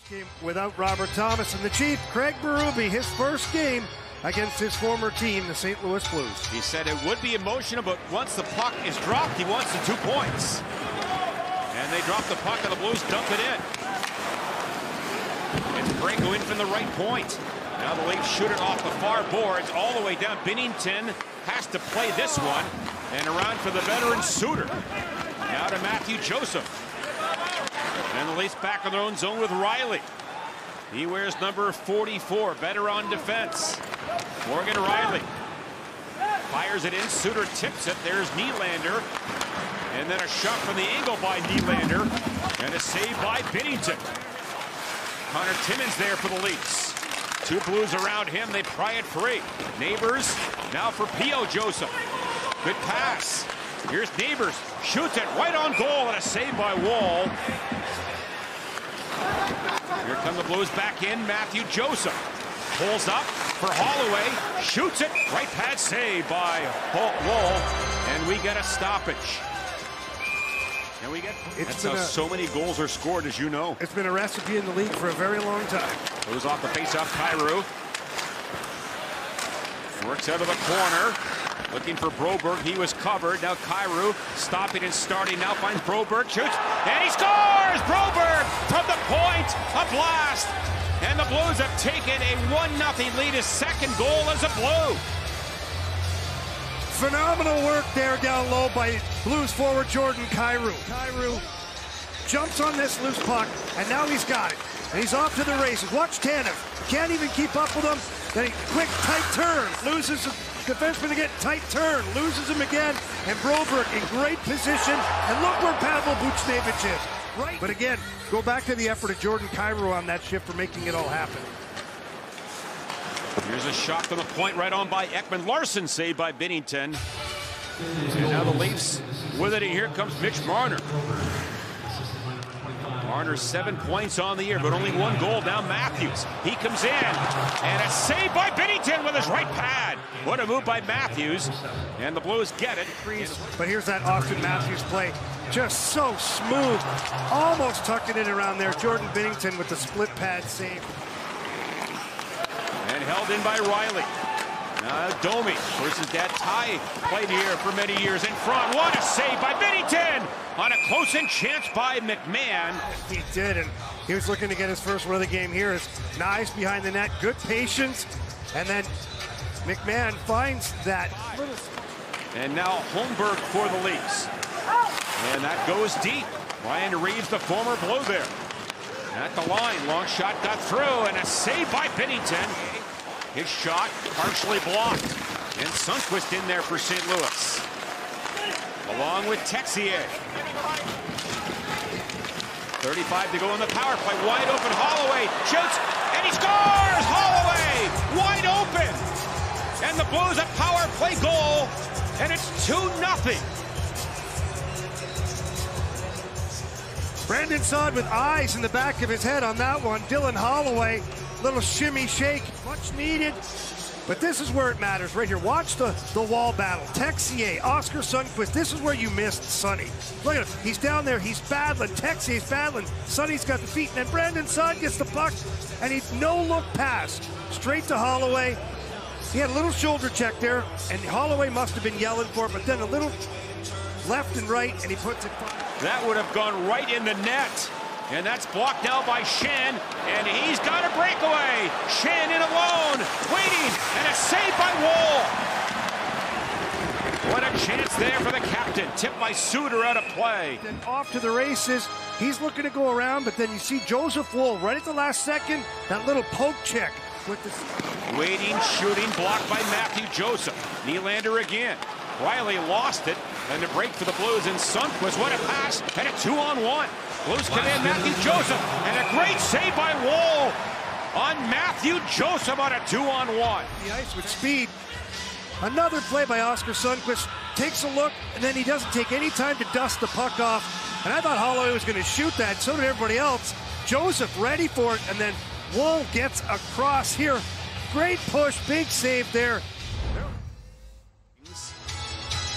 Game without Robert Thomas and the Chief, Craig Berube, his first game against his former team, the St. Louis Blues. He said it would be emotional, but once the puck is dropped, he wants the 2 points. And they drop the puck, and the Blues dump it in. It's Branko in from the right point. Now the Leafs shoot it off the far boards all the way down. Binnington has to play this one, and around for the veteran Suter. Now to Matthew Joseph. And the Leafs back in their own zone with Riley. He wears number 44, better on defense. Morgan Riley fires it in. Suter tips it. There's Nylander. And then a shot from the angle by Nylander. And a save by Binnington. Connor Timmins there for the Leafs. 2 Blues around him. They pry it free. Neighbors now for P.O. Joseph. Good pass. Here's Neighbors. Shoots it right on goal, and a save by Wall. Here come the Blues back in. Matthew Joseph pulls up for Holloway. Shoots it. Right pad save by Wall. And we get a stoppage. And we get. That's how so many goals are scored, as you know. It's been a recipe in the league for a very long time. Goes off the faceoff, Kyrou. Works out of the corner. Looking for Broberg. He was covered. Now Kyrou stopping and starting. Now finds Broberg. Shoots. And he scores! Broberg from the point. A blast. And the Blues have taken a 1-0 lead. His second goal as a Blue. Phenomenal work there down low by Blues forward Jordan Kyrou. Kyrou jumps on this loose puck, and now he's got it. And he's off to the races. Watch Tanev. Can't even keep up with him. Then he quick, tight turn. Loses him. Defenseman again, tight turn. Loses him again. And Broberg in great position. And look where Pavel Buchnevich is. Right. But again, go back to the effort of Jordan Kyrou on that shift for making it all happen. Here's a shot to the point right on by Ekman Larson, saved by Binnington. And now the Leafs with it, and here comes Mitch Marner. Marner 7 points on the year, but only 1 goal. Now Matthews. He comes in, and a save by Binnington with his right pad. What a move by Matthews, and the Blues get it. But here's that Austin Matthews play. Just so smooth. Almost tucking it around there. Jordan Binnington with the split pad save. And held in by Riley. Now Domi versus that tie played here for many years in front. What a save by Binnington on a close-in chance by McMahon. He did, and he was looking to get his first one of the game here. His knives behind the net, good patience, and then McMahon finds that. And now Holmberg for the Leafs. And that goes deep. Ryan Reeves, the former Blue there. At the line, long shot got through, and a save by Binnington. His shot partially blocked. And Sundqvist in there for St. Louis. Along with Texier. 35 to go in the power play. Wide open, Holloway shoots, and he scores! Holloway, wide open! And the Blues a power play goal, and it's 2-0. Brandon Saad with eyes in the back of his head on that one. Dylan Holloway, little shimmy shake, much needed. But this is where it matters right here. Watch the wall battle. Texier, Oscar Sundqvist, this is where you missed Sonny. Look at him, he's down there, he's battling. Texier's battling. Sonny's got the feet, and then Brandon Saad gets the puck, and he's no-look pass. Straight to Holloway. He had a little shoulder check there, and Holloway must have been yelling for it, but then a little left and right, and he puts it. That would have gone right in the net. And that's blocked now by Schenn, and he's got a breakaway. Schenn in alone, waiting, and a save by Wall. What a chance there for the captain. Tipped by Suter out of play. Then off to the races. He's looking to go around, but then you see Joseph Woll right at the last second. That little poke check with the waiting, shooting, blocked by Matthew Joseph. Nylander again. Riley lost it, and the break for the Blues, and Sundqvist, what a pass, and a 2-on-1. Blues come in, Matthew Joseph, and a great save by Wall on Matthew Joseph on a 2-on-1. The ice with speed. Another play by Oscar Sundqvist. Takes a look, and then he doesn't take any time to dust the puck off. And I thought Holloway was going to shoot that, so did everybody else. Joseph ready for it, and then Wall gets across here. Great push, big save there.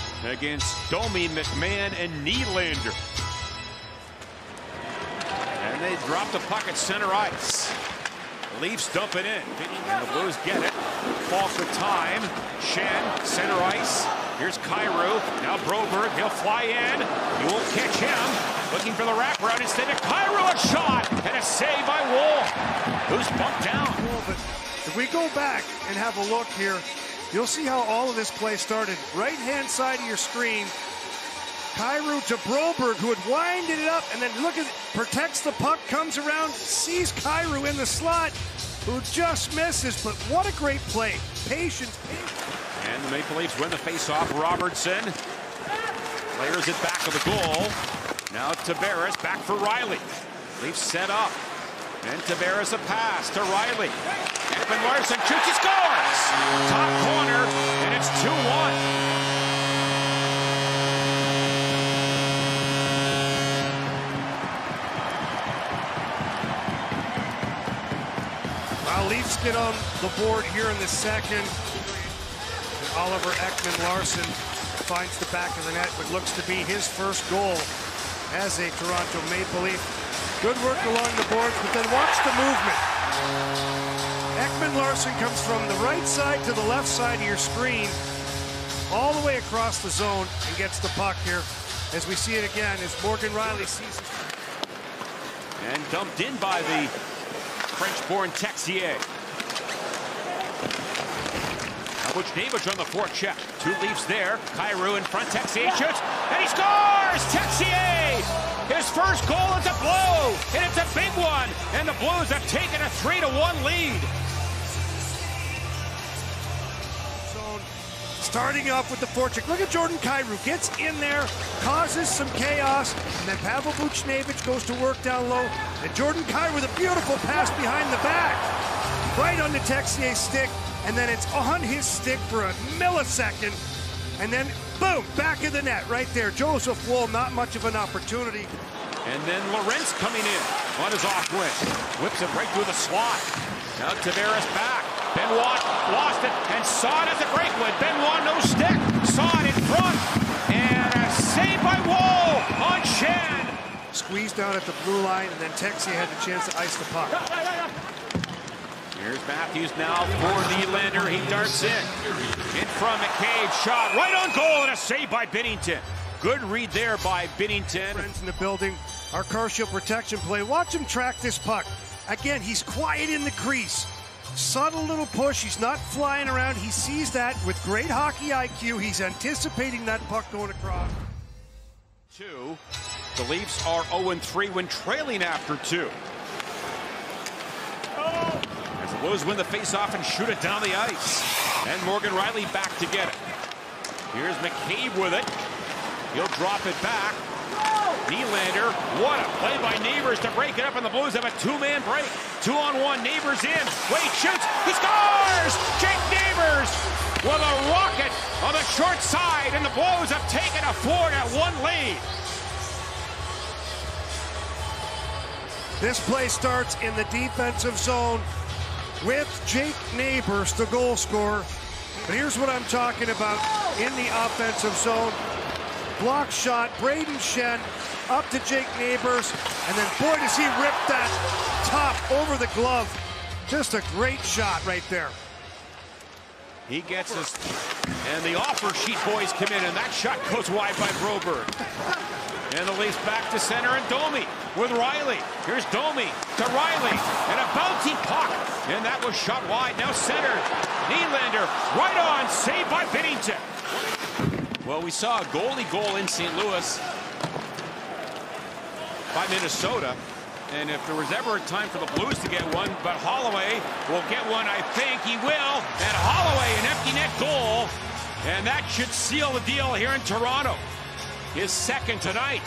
Against Domi, McMahon, and Nylander. And they drop the puck at center ice. Leafs dump it in. And the Blues get it. Falk with time. Shen, center ice. Here's Kyrou. Now Broberg. He'll fly in. You won't catch him. Looking for the wraparound instead of Kyrou. A shot. And a save by Wool. Who's bumped down. But if we go back and have a look here, you'll see how all of this play started. Right-hand side of your screen. Kyrou to Broberg, who had winded it up, and then look at it, protects the puck, comes around, sees Kyrou in the slot, who just misses. But what a great play. Patience. And the Maple Leafs win the face-off. Robertson layers it back of the goal. Now Tavares back for Riley. Leafs set up. And Tavares a pass to Riley. Ekman Larsson shoots, he scores! Top corner, and it's 2-1. Leafs get on the board here in the second. And Oliver Ekman-Larsson finds the back of the net, what looks to be his first goal as a Toronto Maple Leaf. Good work along the boards, but then watch the movement. Ekman-Larsson comes from the right side to the left side of your screen, all the way across the zone, and gets the puck here. As we see it again, as Morgan Riley sees it. And dumped in by the French-born Texier. Buchnevich on the forecheck. Two Leafs there. Kyrou in front. Texier shoots, and he scores! Texier! His first goal is a blow, and it's a big one. And the Blues have taken a 3-1 lead. Starting off with the forecheck. Look at Jordan Kyrou. Gets in there, causes some chaos, and then Pavel Buchnevich goes to work down low. And Jordan Kyrou with a beautiful pass behind the back. Right on the Texier's stick, and then it's on his stick for a millisecond. And then, boom, back of the net right there. Joseph Woll, not much of an opportunity. And then Lorentz coming in on his off wing. Whips it right through the slot. Now Tavares back. Benoit lost it, and Saad has a breakaway. Benoit no stick. Saad in front, and a save by Woll on Shen. Squeezed down at the blue line, and then Texier had the chance to ice the puck. Here's Matthews now for Nylander. He darts in front. McCabe shot right on goal, and a save by Binnington. Good read there by Binnington. Friends in the building, our car shield protection play. Watch him track this puck. Again, he's quiet in the crease. Subtle little push. He's not flying around. He sees that with great hockey IQ. He's anticipating that puck going across. The Leafs are 0-3 when trailing after 2. As the Blues win the face-off and shoot it down the ice. And Morgan Riley back to get it. Here's McCabe with it. He'll drop it back. Nylander, what a play by Neighbors to break it up, and the Blues have a two-man break. 2-on-1, Neighbors in. Wade shoots, he scores! Jake Neighbors with a rocket on the short side, and the Blues have taken a 4-1 lead. This play starts in the defensive zone with Jake Neighbors, the goal scorer. But here's what I'm talking about in the offensive zone. Block shot, Braden Shen up to Jake Neighbors, and then boy does he rip that top over the glove. Just a great shot right there. He gets us, and the offer sheet boys come in, and that shot goes wide by Broberg. And the Leafs back to center, and Domi with Riley. Here's Domi to Riley, and a bouncing puck, and that was shot wide. Now centered, Nylander right on, saved by Binnington. Well, we saw a goalie goal in St. Louis by Minnesota, and if there was ever a time for the Blues to get one, but Holloway will get one, I think he will, and Holloway, an empty net goal, and that should seal the deal here in Toronto. His second tonight.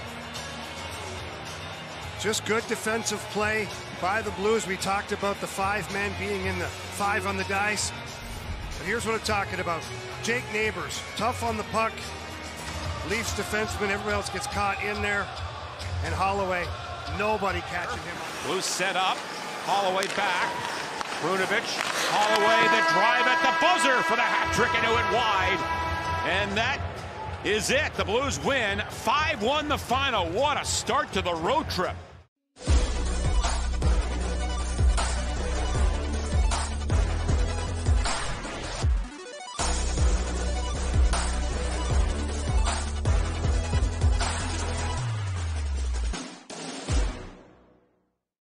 Just good defensive play by the Blues. We talked about the 5 men being in the 5 on the dice. But here's what I'm talking about. Jake Neighbors, tough on the puck. Leafs defenseman, everybody else gets caught in there. And Holloway, nobody catching him. Blues set up, Holloway back. Brunovich, Holloway, the drive at the buzzer for the hat trick, into it wide. And that is it. The Blues win 5-1 the final. What a start to the road trip.